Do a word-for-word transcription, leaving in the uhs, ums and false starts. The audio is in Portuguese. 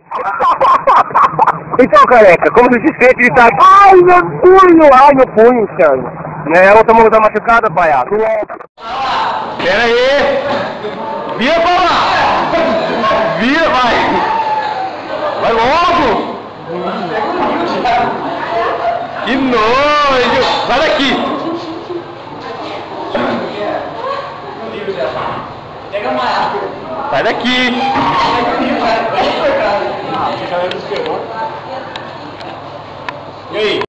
Então, careca, como você se sente de estar... Ai, meu punho! Ai, meu punho, Thiago. Né, a outra mão tá machucada, palhaço. Pera aí! Vira pra lá! Vira, vai! Vai logo! Que nojo! Sai daqui! Sai daqui! E aí?